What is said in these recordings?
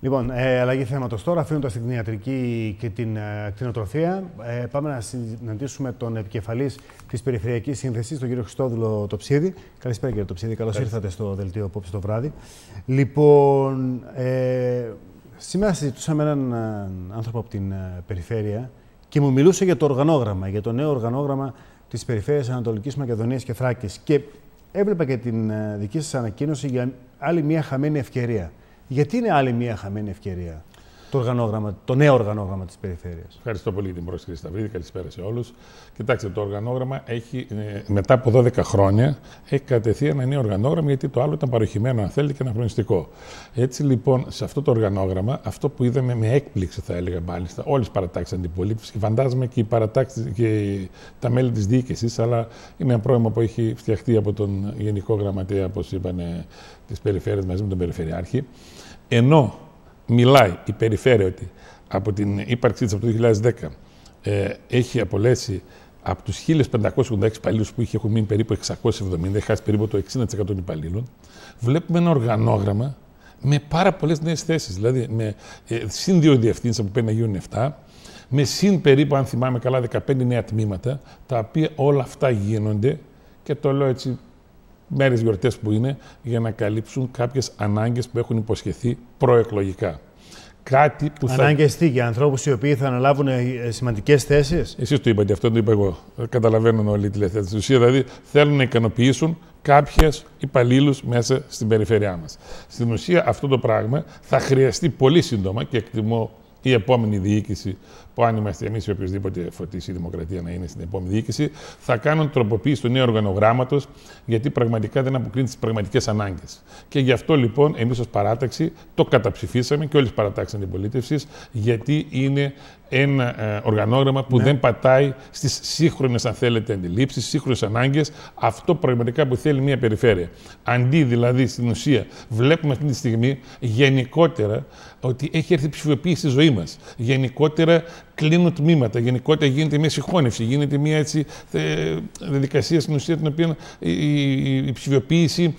Λοιπόν, αλλαγή θέματος τώρα, αφήνοντας την κτηνιατρική και την κτηνοτροφία. Πάμε να συναντήσουμε τον επικεφαλής της Περιφερειακής Σύνθεσης, τον κύριο Χριστόδουλο Τοψίδη. Καλησπέρα, κύριε Τοψίδη. Καλώς ήρθατε στο δελτίο απόψε το βράδυ. Λοιπόν, σήμερα συζητούσα με έναν άνθρωπο από την περιφέρεια και μου μιλούσε για το οργανόγραμμα, για το νέο οργανόγραμμα της Περιφέρειας Ανατολικής Μακεδονίας και Θράκης. Και έβλεπα και την δική σας ανακοίνωση για άλλη μια χαμένη ευκαιρία. Γιατί είναι άλλη μια χαμένη ευκαιρία το νέο οργανόγραμμα της Περιφέρειας? Ευχαριστώ πολύ για την πρόσκληση, Σταυρίδη. Καλησπέρα σε όλους. Κοιτάξτε, το οργανόγραμμα έχει, μετά από 12 χρόνια, έχει κατευθεί ένα νέο οργανόγραμμα, γιατί το άλλο ήταν παροχημένο, αν θέλετε, και αναχρονιστικό. Έτσι λοιπόν, σε αυτό το οργανόγραμμα, αυτό που είδαμε με έκπληξη, θα έλεγα μάλιστα, όλες οι παρατάξεις αντιπολίτευσης και φαντάζομαι και οι παρατάξεις και τα μέλη της διοίκησης, αλλά είναι ένα πρόγραμμα που έχει φτιαχτεί από τον Γενικό Γραμματέα, όπως είπανε, της Περιφέρειας μαζί με τον Περιφερειάρχη. Ενώ μιλάει η Περιφέρεια ότι από την ύπαρξή της από το 2010 έχει απολέσει από τους 1.586 υπαλλήλους που έχουν μείνει περίπου 670, έχει χάσει περίπου το 60% των υπαλλήλων, βλέπουμε ένα οργανόγραμμα με πάρα πολλές νέες θέσεις. Δηλαδή με συν 2 διευθύνσεις που πρέπει να γίνουν 7, με συν περίπου, αν θυμάμαι καλά, 15 νέα τμήματα, τα οποία όλα αυτά γίνονται, και το λέω έτσι μέρες γιορτές που είναι, για να καλύψουν κάποιες ανάγκες που έχουν υποσχεθεί προεκλογικά. Κάτι που ανάγκες τι, για ανθρώπους οι οποίοι θα αναλάβουν σημαντικές θέσεις? Εσείς το είπατε, αυτό το είπα εγώ. Καταλαβαίνουν όλοι τη λέξη. Στην ουσία, δηλαδή, θέλουν να ικανοποιήσουν κάποιες υπαλλήλους μέσα στην περιφέρειά μας. Στην ουσία, αυτό το πράγμα θα χρειαστεί πολύ σύντομα, και εκτιμώ η επόμενη διοίκηση, που αν είμαστε εμείς ή οποιοδήποτε φωτίσει η Δημοκρατία να είναι στην επόμενη διοίκηση, θα κάνουν τροποποίηση του νέου οργανογράμματος, γιατί πραγματικά δεν αποκρίνει τις πραγματικές ανάγκες. Και γι' αυτό λοιπόν εμείς ως παράταξη το καταψηφίσαμε και όλες τις παρατάξεις αντιπολίτευσης, γιατί είναι ένα οργανόγραμμα που δεν πατάει στις σύγχρονες, αν θέλετε, αντιλήψεις, σύγχρονες ανάγκες, αυτό πραγματικά που θέλει μια περιφέρεια. Αντί δηλαδή στην ουσία, βλέπουμε αυτή τη στιγμή γενικότερα ότι έχει έρθει η ψηφιοποίηση στη ζωή μας. Γενικότερα κλείνουν τμήματα, γενικότερα γίνεται μια συγχώνευση, γίνεται μια έτσι διαδικασία στην ουσία την οποία η ψηφιοποίηση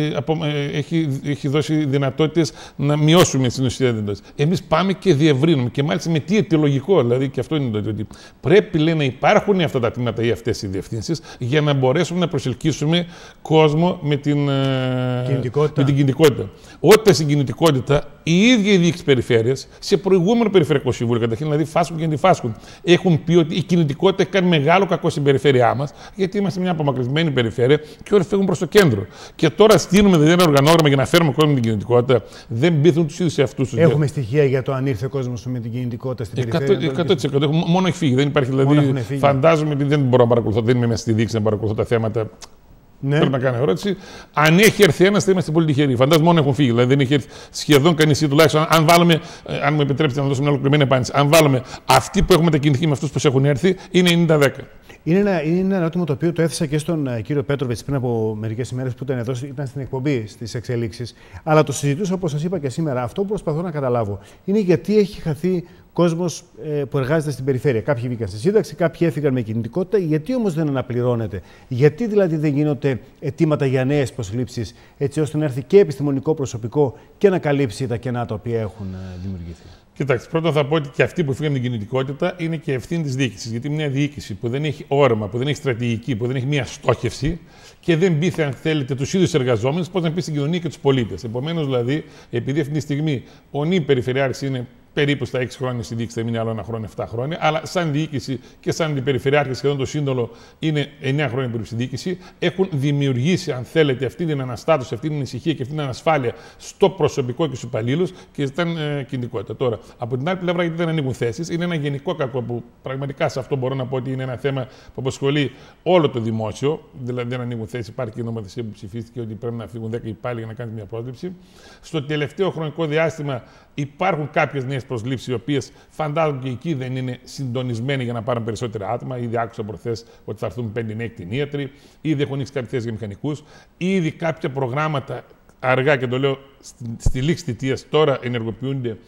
έχει δώσει δυνατότητες να μειώσουμε στην ουσία δυνατότητες. Εμείς πάμε και διευρύνουμε, και μάλιστα με τι αιτιολογικό, δηλαδή, και αυτό είναι το ότι πρέπει, λέει, να υπάρχουν αυτά τα τμήματα ή αυτές οι διευθύνσεις για να μπορέσουμε να προσελκύσουμε κόσμο με την κινητικότητα. Όταν στην κινητικότητα η ίδια η διοίκηση περιφέρειας σε προηγούμενο περιφερειακό συμβούλιο, καταρχήν δηλαδή φάσκουν και αντιφάσκουν, έχουν πει ότι η κινητικότητα έχει κάνει μεγάλο κακό στην περιφέρειά μας, γιατί είμαστε μια απομακρυσμένη περιφέρεια και όλοι φεύγουν προς το κέντρο. Και τώρα στείλουμε δηλαδή ένα οργανόγραμμα για να φέρουμε κόσμο με την κινητικότητα. Δεν πείθουν τους ίδιους σε αυτούς τους. Έχουμε στοιχεία για το αν ήρθε ο κόσμος με την κινητικότητα στην περιφέρεια? 100%. Μόνο έχει φύγει. Δεν υπάρχει δηλαδή. Φαντάζομαι ότι δεν μπορώ να παρακολουθώ, δεν είμαι μέσα στη διοίκηση να παρακολουθώ τα θέματα. Ναι. Πρέπει να κάνω ερώτηση. Αν έχει έρθει ένας, θα είμαστε πολύ τυχεροί. Φαντάζομαι μόνο έχουν φύγει. Δηλαδή δεν έχει έρθει σχεδόν κανείς, ή τουλάχιστον αν βάλουμε, αν μου επιτρέψετε να δώσω μια ολοκληρωμένη απάντηση, αν βάλουμε αυτοί που έχουμε μετακινηθεί με αυτούς που έχουν έρθει, είναι 90-10. Είναι ένα ερώτημα το οποίο το έθεσα και στον κύριο Πέτροβιτς πριν από μερικές ημέρες που ήταν εδώ, ήταν στην εκπομπή στις εξελίξεις. Αλλά το συζητούσα, όπως σας είπα και σήμερα. Αυτό που προσπαθώ να καταλάβω είναι γιατί έχει χαθεί κόσμος που εργάζεται στην περιφέρεια. Κάποιοι βγήκαν στη σύνταξη, κάποιοι έφυγαν με κινητικότητα. Γιατί όμως δεν αναπληρώνεται? Γιατί δηλαδή δεν γίνονται αιτήματα για νέες προσλήψεις, έτσι ώστε να έρθει και επιστημονικό προσωπικό και να καλύψει τα κενά τα οποία έχουν δημιουργηθεί? Κοιτάξτε, πρώτον θα πω ότι και αυτοί που φύγαν την κινητικότητα είναι και ευθύνη της διοίκησης. Γιατί μια διοίκηση που δεν έχει όραμα, που δεν έχει στρατηγική, που δεν έχει μια στόχευση και δεν πείθει, αν θέλετε, τους ίδιους εργαζόμενους, πώς να πει στην κοινωνία και τους πολίτες. Επομένως, δηλαδή, επειδή αυτή τη στιγμή ο νυ περιφερειάρχης είναι περίπου στα 6 χρόνια στη διοίκηση, θα μείνει άλλο 1 χρόνο, 7 χρόνια, αλλά σαν διοίκηση και σαν αντιπεριφερειάρχη, σχεδόν το σύνολο είναι 9 χρόνια περίπου στη διοίκηση, έχουν δημιουργήσει, αν θέλετε, αυτή την αναστάτωση, αυτή την ησυχία και αυτή την ανασφάλεια στο προσωπικό και στους υπαλλήλους και ζητάνε κινητικότητα. Τώρα, από την άλλη πλευρά, γιατί δεν ανοίγουν θέσεις, είναι ένα γενικό κακό που πραγματικά σε αυτό μπορώ να πω ότι είναι ένα θέμα που απασχολεί όλο το δημόσιο. Δηλαδή, δεν ανοίγουν θέσεις, υπάρχει και η νομοθεσία που ψηφίστηκε ότι πρέπει να φύγουν 10 υπάλληλοι για να κάνει μια πρόσληψη. Στο τελευταίο χρονικό διάστημα υπάρχουν κάποιες νέες προσλήψεις, οι οποίες φαντάζομαι και εκεί δεν είναι συντονισμένοι για να πάρουν περισσότερα άτομα. Ήδη άκουσα προχθές ότι θα έρθουν 5 νέοι κτηνίατροι, ήδη έχουν ανοίξει κάποιες θέσεις για μηχανικούς, ήδη κάποια προγράμματα αργά, και το λέω στη λήξη θητείας, τώρα ενεργοποιούνται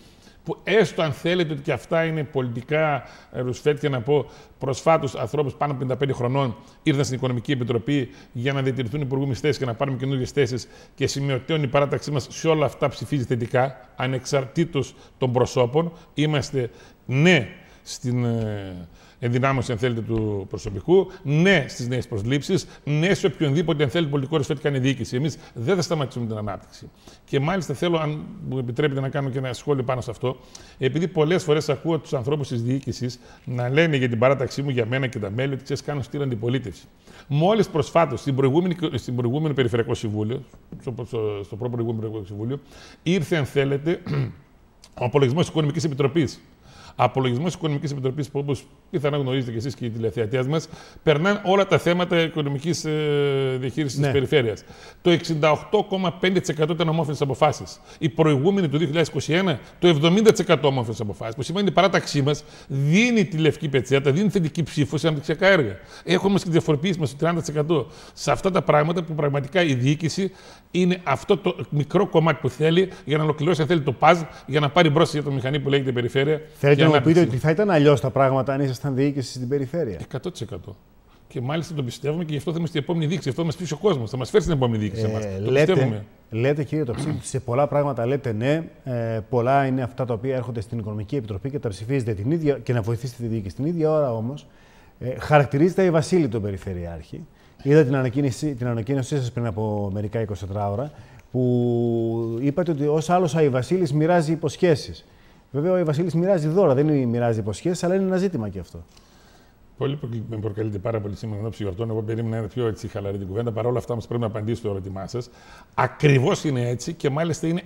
που έστω αν θέλετε ότι και αυτά είναι πολιτικά ρουσφέτια, να πω, προσφάτως ανθρώπους πάνω από 55 χρονών ήρθαν στην Οικονομική Επιτροπή για να διατηρηθούν οι προηγούμενες θέσεις και να πάρουμε καινούργιες θέσεις και σημειωτέων η παράταξή μας σε όλα αυτά ψηφίζει θετικά, ανεξαρτήτως των προσώπων. Είμαστε ναι στην ενδυνάμωση, αν θέλετε, του προσωπικού, ναι στις νέες προσλήψεις, ναι σε οποιονδήποτε, αν θέλετε, πολιτικό ρουσφέτη κάνει διοίκηση. Εμείς δεν θα σταματήσουμε την ανάπτυξη. Και μάλιστα θέλω, αν μου επιτρέπετε, να κάνω και ένα σχόλιο πάνω σε αυτό, επειδή πολλές φορές ακούω τους ανθρώπους της διοίκησης να λένε για την παράταξή μου, για μένα και τα μέλη, ότι ξέρεις, κάνω στήρα αντιπολίτευση. Μόλις προσφάτως, στην προηγούμενη Περιφερειακό Συμβούλιο, στο προ-προηγούμενο Περιφερειακό Συμβούλιο, ήρθε, αν θέλετε, ο απολογισμός της Οικονομικής Επιτροπής. Απολογισμός της Οικονομικής Επιτροπής, που όπως πιθανά γνωρίζετε και εσείς και οι τηλεθεατές μας, περνάνε όλα τα θέματα οικονομικής διαχείρισης της περιφέρειας. Το 68,5% ήταν ομόφωνες αποφάσεις. Η προηγούμενη του 2021, το 70% ομόφωνες αποφάσεις. Που σημαίνει ότι η παράταξή μας δίνει τη λευκή πετσέτα, δίνει θετική ψήφο σε αναπτυξιακά έργα. Έχουμε όμως και διαφοροποίηση μας στο 30%. Σε αυτά τα πράγματα που πραγματικά η διοίκηση είναι αυτό το μικρό κομμάτι που θέλει για να ολοκληρώσει, αν θέλει, το παζ, για να πάρει μπρος για το μηχανή που λέγεται περιφέρεια. Θέλετε να μου πείτε ότι θα ήταν αλλιώς τα πράγματα αν ήσασταν διοίκηση στην περιφέρεια? 100%. Και μάλιστα το πιστεύουμε και γι' αυτό θα είμαστε η επόμενη διοίκηση. Αυτό θα μας πείσει ο κόσμος. Θα μας φέρει στην επόμενη διοίκηση. Λέτε, κύριε Τοψίδη, σε πολλά πράγματα λέτε ναι. Πολλά είναι αυτά τα οποία έρχονται στην Οικονομική Επιτροπή και τα ψηφίζετε την ίδια και να βοηθήσετε τη διοίκηση. Την ίδια ώρα όμως χαρακτηρίζεται η Βασίλη τον Περιφερειάρχη. Είδα την ανακοίνωσή σας πριν από μερικά 24 ώρα, που είπατε ότι ως άλλος ο Βασίλης μοιράζει υποσχέσεις. Βέβαια, ο Βασίλης μοιράζει δώρα, δεν μοιράζει υποσχέσεις, αλλά είναι ένα ζήτημα και αυτό. Πολύ με προκαλείται πάρα πολύ σήμερα ενώπιση γιορτών. Εγώ περίμενα να είναι πιο έτσι χαλαρή την κουβέντα. Παρ' όλα αυτά, όμως πρέπει να απαντήσω στο ερώτημά σας. Ακριβώς είναι έτσι και μάλιστα είναι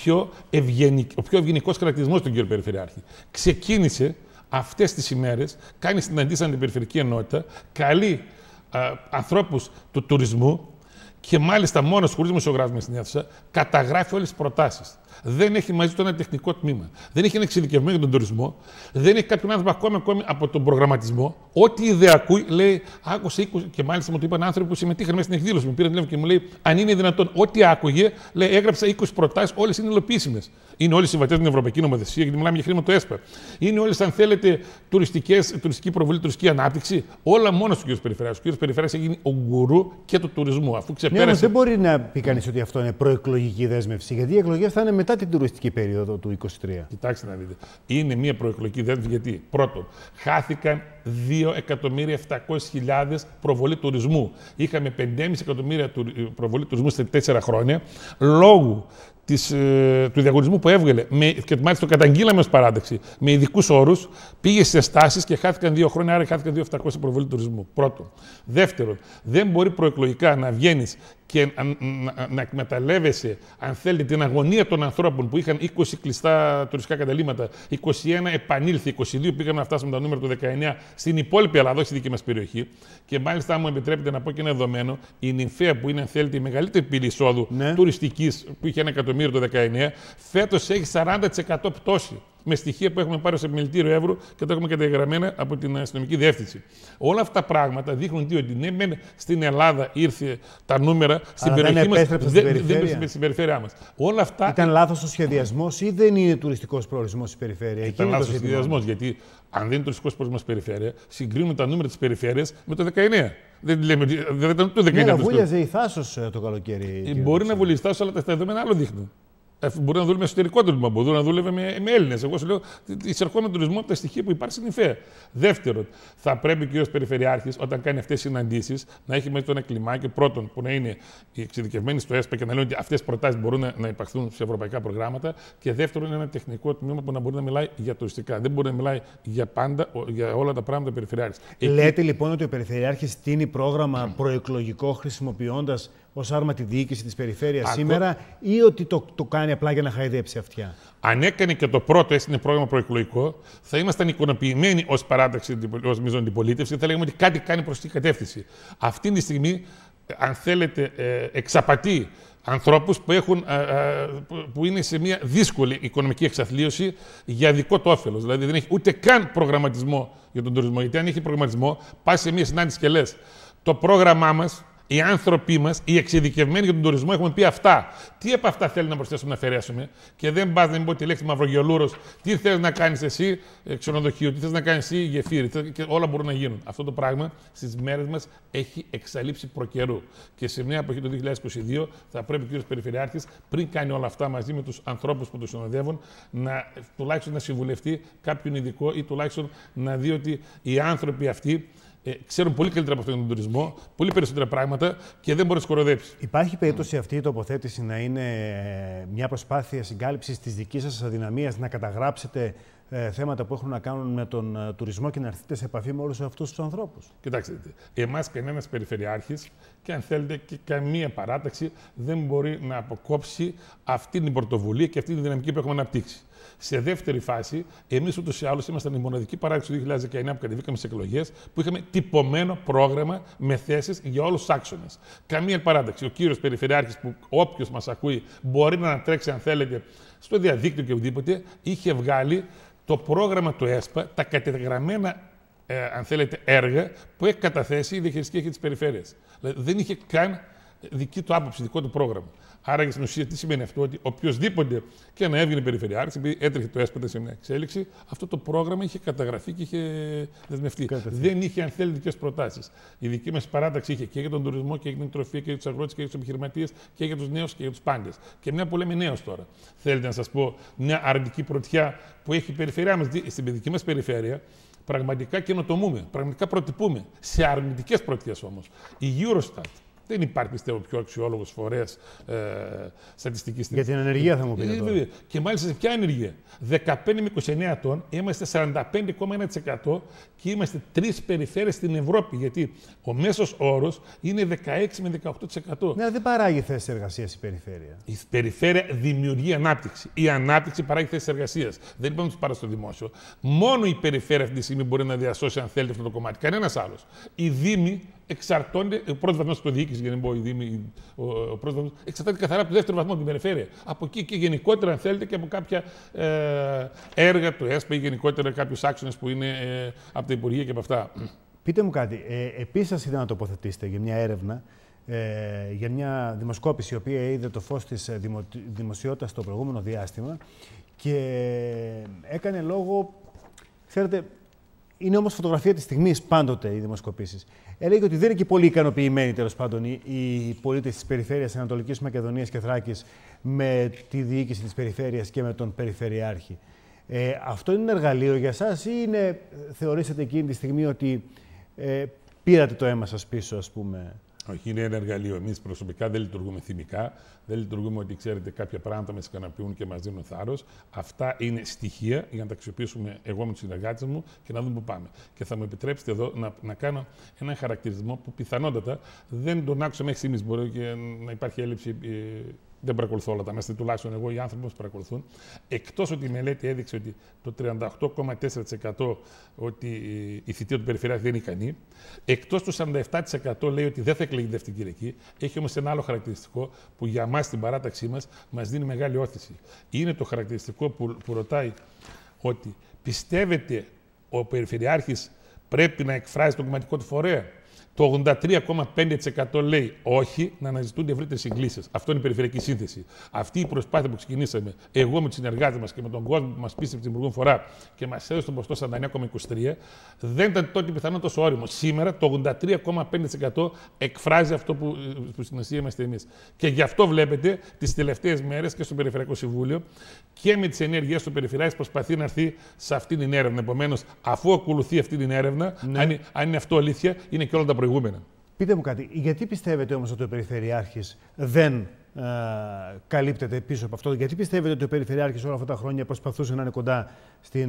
ο πιο ευγενικός χαρακτηρισμός του κύριου Περιφερειάρχη. Ξεκίνησε αυτές τις ημέρες, κάνει συναντήσεις στην Περιφερειακή Ενότητα, καλεί ανθρώπους του τουρισμού και μάλιστα μόνος, χωρίς δημοσιογράφους στην αίθουσα, καταγράφει όλες τις προτάσεις. Δεν έχει μαζί του ένα τεχνικό τμήμα. Δεν έχει ένα εξειδικευμένο για τον τουρισμό. Δεν έχει κάποιον άνθρωπο ακόμη από τον προγραμματισμό. Ό,τι ιδέα ακούει, λέει, άκουσε 20. Και μάλιστα μου το είπαν άνθρωποι που συμμετείχαν μέσα στην εκδήλωση. Μου πήραν τηλέφωνο και μου λέει, αν είναι δυνατόν, ό,τι άκουγε, λέει, έγραψα 20 προτάσεις, όλες είναι υλοποιήσιμες. Είναι όλες συμβατές με την Ευρωπαϊκή Νομοθεσία, γιατί μιλάμε για χρήμα του ΕΣΠΑ. Είναι όλες, αν θέλετε, τουριστική προβολή, τουριστική ανάπτυξη. Όλα μόνο του κ. Περιφερειάρχη. Ο κ. Περιφερειάρχη έγινε ο γκουρού και του τουρισμού. Αφού ξεπέρασε. Ναι, δεν μπορεί να πει κανείς ότι αυτό είναι προεκλογική δέσμευση, γιατί οι εκλογές θα είναι μετά την τουριστική περίοδο του 2023. Κοιτάξτε να δείτε. Είναι μια προεκλογική δέσμευση γιατί, πρώτον, χάθηκαν 2.700.000 προβολή τουρισμού. Είχαμε 5,5 εκατομμύρια προβολή τουρισμού σε 4 χρόνια λόγω του διαγωνισμού που έβγαλε, και μάλιστα το καταγγείλαμε ως παράταξη, με ειδικούς όρους, πήγε σε στάσεις και χάθηκαν 2 χρόνια, άρα χάθηκαν 2.700 προβολή τουρισμού. Πρώτον. Δεύτερον, δεν μπορεί προεκλογικά να βγαίνεις και να εκμεταλλεύεσαι, αν θέλετε, την αγωνία των ανθρώπων που είχαν 20 κλειστά τουριστικά καταλύματα, 21 επανήλθε, 22 πήγαμε να φτάσουμε τα νούμερα του 19 στην υπόλοιπη Ελλάδα, όχι στη δική μας περιοχή. Και μάλιστα, αν μου επιτρέπετε να πω και ένα δεδομένο, η Νυμφαία, που είναι, αν θέλετε, η μεγαλύτερη πύλη εισόδου τουριστικής, που είχε 1 εκατομμύριο το 19, φέτος έχει 40% πτώση. Με στοιχεία που έχουμε πάρει ως επιμελητήριο Εύρου και τα έχουμε καταγεγραμμένα από την αστυνομική διεύθυνση. όλα αυτά τα πράγματα δείχνουν ότι ναι, στην Ελλάδα ήρθε τα νούμερα, στην περιοχή μας δεν στην περιφέρειά μας. Όλα αυτά. Ήταν λάθος ο σχεδιασμός ή δεν είναι τουριστικός προορισμός η περιφέρεια? Ήταν λάθος ο σχεδιασμός, γιατί αν δεν είναι τουριστικός προορισμός η περιφέρεια, συγκρίνουμε τα νούμερα της περιφέρειας με το 19. Δεν ήταν το 19. Ναι, βούλιαζε η Θάσος το καλοκαίρι. Μπορεί να βουλιάζει η Θάσος, αλλά τα δεδομένα άλλο δείχνουν. Μπορεί να δούλευε με εσωτερικό τουρισμό, μπορεί να δούλευε με Έλληνες. Εγώ σου λέω, εισερχόμενο τουρισμό από τα στοιχεία που υπάρχει στην Νυμφαία. Δεύτερον, θα πρέπει ο κ. Περιφερειάρχης, όταν κάνει αυτές τις συναντήσεις, να έχει μέσα το ένα κλιμάκιο. Πρώτον, που να είναι εξειδικευμένοι στο ΕΣΠΑ και να λένε ότι αυτές οι προτάσεις μπορούν να υπαχθούν σε ευρωπαϊκά προγράμματα. Και δεύτερον, ένα τεχνικό τμήμα που να μπορεί να μιλάει για τουριστικά. Δεν μπορεί να μιλάει για πάντα, για όλα τα πράγματα Περιφερειάρχης. Λέτε λοιπόν ότι ο Περιφερειάρχης στείνει πρόγραμμα προεκλογικό χρησιμοποιώντας ως άρμα τη διοίκηση της περιφέρειας σήμερα, ή ότι το κάνει απλά για να χαϊδέψει αυτιά? Αν έκανε και το πρώτο είναι πρόγραμμα προεκλογικό, θα ήμασταν ικανοποιημένοι ως παράταξη, ως μείζον αντιπολίτευση, και θα λέγαμε ότι κάτι κάνει προς την κατεύθυνση. Αυτή τη στιγμή, αν θέλετε, εξαπατεί ανθρώπους που είναι σε μια δύσκολη οικονομική εξαθλίωση για δικό του όφελος. Δηλαδή δεν έχει ούτε καν προγραμματισμό για τον τουρισμό. Γιατί αν έχει προγραμματισμό, πας σε μια συνάντηση και λες, το πρόγραμμά μας Οι άνθρωποι μας, οι εξειδικευμένοι για τον τουρισμό, έχουμε πει αυτά. Τι από αυτά θέλει να προσθέσουμε, να αφαιρέσουμε? Και δεν πας να μην πω τη λέξη μαυρογελούρος. Τι θες να κάνεις εσύ, ξενοδοχείο, τι θες να κάνεις εσύ, γεφύρι. Και όλα μπορούν να γίνουν. Αυτό το πράγμα στις μέρες μας έχει εξαλείψει προκαιρού. Και σε μια εποχή το 2022 θα πρέπει ο κύριος Περιφερειάρχης, πριν κάνει όλα αυτά μαζί με τους ανθρώπους που του συνοδεύουν, τουλάχιστον να συμβουλευτεί κάποιον ειδικό ή τουλάχιστον να δει ότι οι άνθρωποι αυτοί ξέρουν πολύ καλύτερα από αυτόν τον τουρισμό, πολύ περισσότερα πράγματα και δεν μπορεί να σκοροδέψει. Υπάρχει περίπτωση αυτή η τοποθέτηση να είναι μια προσπάθεια συγκάλυψης της δικής σας αδυναμίας, να καταγράψετε θέματα που έχουν να κάνουν με τον τουρισμό και να έρθετε σε επαφή με όλους αυτούς τους ανθρώπους? Κοιτάξτε, εμάς κανένας περιφερειάρχης και αν θέλετε και καμία παράταξη δεν μπορεί να αποκόψει αυτή την πρωτοβουλία και αυτή τη δυναμική που έχουμε αναπτύξει. Σε δεύτερη φάση, εμείς ούτως ή άλλως ήμασταν η μοναδική παράδειξη του 2019 που κατεβήκαμε στις εκλογές, που είχαμε τυπωμένο πρόγραμμα με θέσεις για όλους τους άξονες. Καμία παράταξη. Ο κύριος Περιφερειάρχης, που όποιος μας ακούει μπορεί να ανατρέξει, αν θέλετε, στο διαδίκτυο και οτιδήποτε, είχε βγάλει το πρόγραμμα του ΕΣΠΑ, τα κατεγραμμένα αν θέλετε, έργα που έχει καταθέσει η διαχειριστική αρχή της περιφέρειας. Δηλαδή δεν είχε καν δική του άποψη, δικό του πρόγραμμα. Άρα, στην ουσία, τι σημαίνει αυτό? Ότι οποιοδήποτε και να έβγαινε περιφερειάρχης, επειδή έτρεχε το ΕΣΠΑ σε μια εξέλιξη, αυτό το πρόγραμμα είχε καταγραφεί και είχε δεσμευτεί. Δεν είχε, αν θέλει, δικές προτάσεις. Η δική μας παράταξη είχε και για τον τουρισμό και για την τροφή και για τους αγρότες και για τους επιχειρηματίες και για τους νέους και για τους πάντες. Και μια που λέμε νέος τώρα. Θέλετε να σας πω μια αρνητική πρωτιά που έχει η περιφέρειά μας, στην δική μας περιφέρεια. Πραγματικά καινοτομούμε, πραγματικά προτυπούμε. Σε αρνητικές πρωτιές όμως. Η Eurostat. Δεν υπάρχει, πιστεύω, πιο αξιόλογος φορέας στατιστικής στην. Για την ανεργία θα μου πείτε τώρα. Και μάλιστα σε ποια ανεργία? 15 με 29 ετών είμαστε 45,1% και είμαστε 3 περιφέρειες στην Ευρώπη. Γιατί ο μέσος όρος είναι 16 με 18%. Ναι, δεν παράγει θέσεις εργασίας η περιφέρεια. Η περιφέρεια δημιουργεί ανάπτυξη. Η ανάπτυξη παράγει θέσεις εργασίας. Δεν είπαμε να τους πάρει στο δημόσιο. Μόνο η περιφέρεια αυτή τη στιγμή μπορεί να διασώσει, αν θέλετε, αυτό το κομμάτι. Κανένας άλλος. Οι δήμοι εξαρτώνται, ο πρώτος βαθμός του διοίκηση, για να μην πω, ο πρώτος βαθμός, εξαρτάται καθαρά από το δεύτερο βαθμό, από την περιφέρεια. Από εκεί και γενικότερα, αν θέλετε, και από κάποια έργα του ΕΣΠΑ ή γενικότερα κάποιους άξονες που είναι από τα Υπουργεία και από αυτά. Πείτε μου κάτι. Επίσης, σας είδα να τοποθετήσετε για μια έρευνα, για μια δημοσκόπηση, η οποία είδε το φως της δημοσιότητας το προηγούμενο διάστημα και έκανε λόγο, ξέρετε, είναι όμως φωτογραφία της στιγμής πάντοτε οι δημοσκοπήσεις. Έλεγε ότι δεν είναι και πολύ ικανοποιημένοι, τέλος πάντων, οι πολίτες της περιφέρειας Ανατολικής Μακεδονίας και Θράκης με τη διοίκηση της περιφέρειας και με τον Περιφερειάρχη. Αυτό είναι ένα εργαλείο για σας ή θεωρήσατε εκείνη τη στιγμή ότι πήρατε το αίμα σας πίσω, ας πούμε? Όχι, είναι ένα εργαλείο. Εμείς προσωπικά δεν λειτουργούμε θυμικά. Δεν λειτουργούμε ότι, ξέρετε, κάποια πράγματα μας ικανοποιούν και μας δίνουν θάρρος. Αυτά είναι στοιχεία για να τα αξιοποιήσουμε εγώ με τους συνεργάτες μου και να δούμε πού πάμε. Και θα μου επιτρέψετε εδώ να κάνω έναν χαρακτηρισμό που πιθανότατα δεν τον άκουσα μέχρι στιγμής. Μπορεί και να υπάρχει έλλειψη. Δεν παρακολουθώ όλα τα μέσα, τουλάχιστον εγώ, οι άνθρωποι μας παρακολουθούν. Εκτός ότι η μελέτη έδειξε ότι το 38,4% ότι η θητεία του Περιφερειάρχη δεν είναι ικανή, εκτός του 47% λέει ότι δεν θα εκλεγεί δεύτερη Κυριακή, έχει όμως ένα άλλο χαρακτηριστικό που για μας στην παράταξή μας δίνει μεγάλη όθηση. Είναι το χαρακτηριστικό που ρωτάει ότι πιστεύετε ο Περιφερειάρχης πρέπει να εκφράζει τον κομματικό του φορέα? Το 83,5% λέει όχι, να αναζητούνται ευρύτερες συγκλήσεις. Αυτό είναι η περιφερειακή σύνθεση. Αυτή η προσπάθεια που ξεκινήσαμε, εγώ με τους συνεργάτες μας και με τον κόσμο που μας πίστευε την προηγούμενη φορά και μας έδωσε τον ποσοστό 49,23, δεν ήταν τότε πιθανό τόσο όριμο. Σήμερα το 83,5% εκφράζει αυτό που στην ουσία είμαστε εμείς. Και γι' αυτό βλέπετε τις τελευταίες μέρες και στο Περιφερειακό Συμβούλιο και με τις ενέργειες του Περιφερειάρχης προσπαθεί να έρθει σε αυτή την έρευνα. Επομένως, αφού ακολουθεί αυτή την έρευνα, ναι, αν είναι αυτό αλήθεια, είναι και όλα τα προηγούμενα. Πείτε μου κάτι, γιατί πιστεύετε όμως ότι ο Περιφερειάρχης δεν καλύπτεται πίσω από αυτό? Γιατί πιστεύετε ότι ο Περιφερειάρχης όλα αυτά τα χρόνια προσπαθούσε να είναι κοντά στη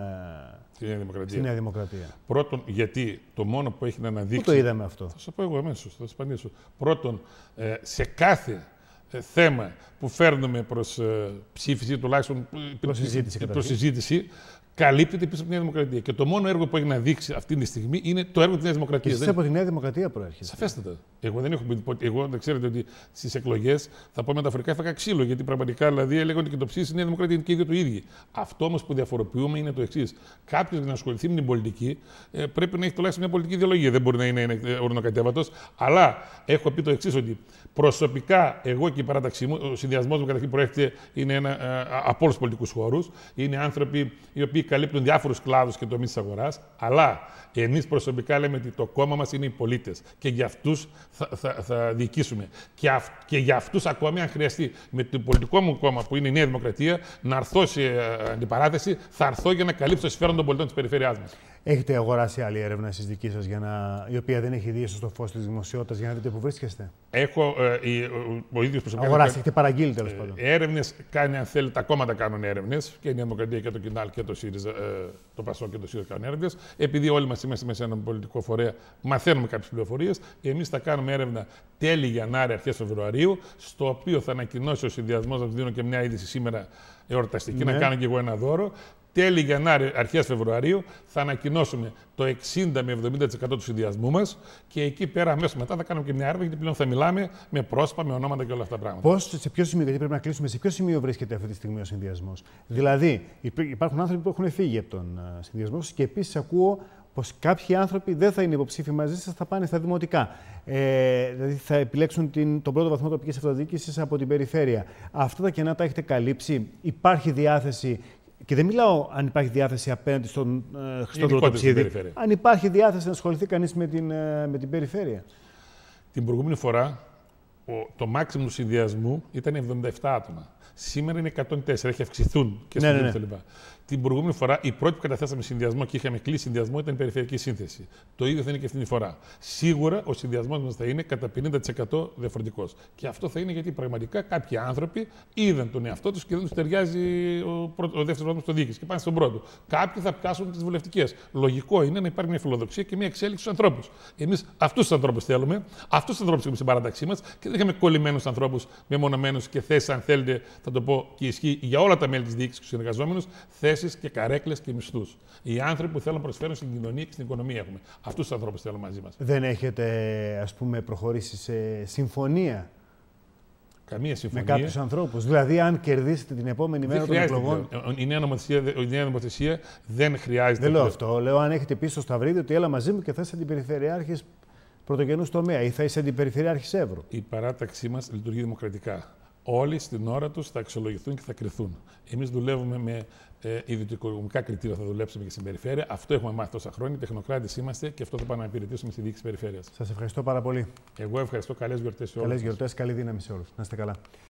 Νέα Δημοκρατία? Πρώτον, γιατί το μόνο που έχει να αναδείξει. Πού το είδαμε αυτό? Θα σου πω εγώ αμέσως, θα σας απαντήσω. Πρώτον, σε κάθε θέμα που φέρνουμε προς ψήφιση, τουλάχιστον προς συζήτηση, καλύπτεται πίσω από τη Νέα Δημοκρατία. Και το μόνο έργο που έχει να δείξει αυτή τη στιγμή είναι το έργο τη Νέα Δημοκρατία. Εσείς από τη Νέα Δημοκρατία προέρχεστε. Σαφέστατα. Εγώ δεν έχω πει. Εγώ δεν ξέρετε ότι στις εκλογές θα πω μεταφορικά έφαγα ξύλο. Γιατί πραγματικά δηλαδή έλεγαν ότι και το ψήφισε η Νέα Δημοκρατία είναι και ίδιο το ίδιο. Αυτό όμως που διαφοροποιούμε είναι το εξής. Κάποιος για να ασχοληθεί με την πολιτική πρέπει να έχει τουλάχιστον μια πολιτική ιδεολογία. Δεν μπορεί να είναι ορεινοκατέβατος. Αλλά έχω πει το εξής, ότι προσωπικά εγώ και η παράταξή μου, ο συνδυασμός μου καταρχήν προέρχεται είναι από όλους τους πολιτικούς χώρους. Είναι άνθρωποι οι οποίοι καλύπτουν διάφορους κλάδους και τομείς της αγοράς. Αλλά εμείς προσωπικά λέμε ότι το κόμμα μας είναι οι πολίτες και για αυτούς θα διοικήσουμε. Και για αυτούς ακόμη, αν χρειαστεί, με το πολιτικό μου κόμμα που είναι η Νέα Δημοκρατία, να έρθω σε αντιπαράθεση, θα έρθω για να καλύψω το συμφέρον των πολιτών της περιφέρειάς μας. Έχετε αγοράσει άλλη έρευνα εσείς δική σας, η οποία δεν έχει δει ίσως στο φως της δημοσιότητας, για να δείτε πού βρίσκεστε? Έχω ο ίδιος προσωπικά. Αγοράσει, έχετε παραγγείλει τέλος πάντων. Έρευνες κάνει, αν θέλει, τα κόμματα κάνουν έρευνες. Και η Νέα Δημοκρατία και το Κινάλ και το ΣΥΡΙΖΑ, το ΠΑΣΟΚ και το ΣΥΡΙΖΑ κάνουν έρευνες. Επειδή όλοι μας είμαστε μέσα σε έναν πολιτικό φορέα, μαθαίνουμε κάποιες πληροφορίες. Εμείς θα κάνουμε έρευνα τέλη Γενάρη, αρχές Φεβρουαρίου, στο οποίο θα ανακοινώσει ο συνδυασμός, να του δίνω και μια είδηση σήμερα εορταστική, να κάνω και εγώ ένα δώρο. Τέλη Γενάρη, αρχές Φεβρουαρίου, θα ανακοινώσουμε το 60 με 70% του συνδυασμού μας και εκεί πέρα αμέσως μετά θα κάνουμε και μια έρευνα, γιατί πλέον θα μιλάμε με πρόσωπα, με ονόματα και όλα αυτά τα πράγματα. Πώς, σε ποιο σημείο, γιατί πρέπει να κλείσουμε, σε ποιο σημείο βρίσκεται αυτή τη στιγμή ο συνδυασμός? Δηλαδή, υπάρχουν άνθρωποι που έχουν φύγει από τον συνδυασμό και επίσης ακούω πως κάποιοι άνθρωποι δεν θα είναι υποψήφοι μαζί σας, θα πάνε στα δημοτικά. Δηλαδή θα επιλέξουν τον πρώτο βαθμό τοπικής αυτοδιοίκησης από την περιφέρεια. Αυτά τα κενά τα έχετε καλύψει? Υπάρχει διάθεση? Και δεν μιλάω αν υπάρχει διάθεση απέναντι στον Χριστόδουλο Τοψίδη. Αν υπάρχει διάθεση να ασχοληθεί κανείς με την περιφέρεια. Την προηγούμενη φορά το maximum του συνδυασμού ήταν 77 άτομα. Σήμερα είναι 104, έχει αυξηθούν και στο κλπ. Την προηγούμενη φορά, η πρώτη που καταθέσαμε συνδυασμό και είχαμε κλείσει συνδυασμό ήταν η περιφερειακή σύνθεση. Το ίδιο θα είναι και αυτήν τη φορά. Σίγουρα ο συνδυασμός μας θα είναι κατά 50% διαφορετικός. Και αυτό θα είναι γιατί πραγματικά κάποιοι άνθρωποι είδαν τον εαυτό τους και δεν τους ταιριάζει ο δεύτερος βαθμός στο διοίκηση και πάνε στον πρώτο. Κάποιοι θα πιάσουν τις βουλευτικές. Λογικό είναι να υπάρχει μια φιλοδοξία και μια εξέλιξη στους ανθρώπους. Εμείς αυτούς τους ανθρώπους θέλουμε, αυτούς τους ανθρώπους έχουμε στην παράταξή μας και δεν είχαμε κολλημένους ανθρώπους μεμονωμένους και θέσεις, αν θέλετε, θα το πω και ισχύει για όλα τα μέλη της διοίκησης και τους συνεργαζόμενους, θέσεις και καρέκλες και μισθούς. Οι άνθρωποι που θέλουν να προσφέρουν στην κοινωνία και στην οικονομία έχουμε. Αυτούς τους ανθρώπους θέλουν μαζί μας. Δεν έχετε, ας πούμε, προχωρήσει σε συμφωνία? Καμία συμφωνία. Με κάποιους ανθρώπους. Δηλαδή, αν κερδίσετε την επόμενη μέρα των εκλογών. Η νέα νομοθεσία δεν χρειάζεται. Δεν λέω αυτό. Λέω αν έχετε πει στο Σταυρίδι ότι έλα μαζί μου και θα είσαι αντιπεριφερειάρχης πρωτογενούς τομέα ή θα είσαι αντιπεριφερειάρχης Εύρου. Η παράταξή μας λειτουργεί δημοκρατικά. Όλοι στην ώρα τους θα αξιολογηθούν και θα κριθούν. Εμείς δουλεύουμε με ιδιωτικοοικονομικά κριτήρια, θα δουλέψουμε και στην περιφέρεια. Αυτό έχουμε μάθει τόσα χρόνια. Τεχνοκράτες είμαστε και αυτό θα πάμε να υπηρετήσουμε στη διοίκηση περιφέρειας. Σας ευχαριστώ πάρα πολύ. Εγώ ευχαριστώ. Καλές γιορτές σε όλους. Καλές γιορτές, καλή δύναμη σε όλους. Να είστε καλά.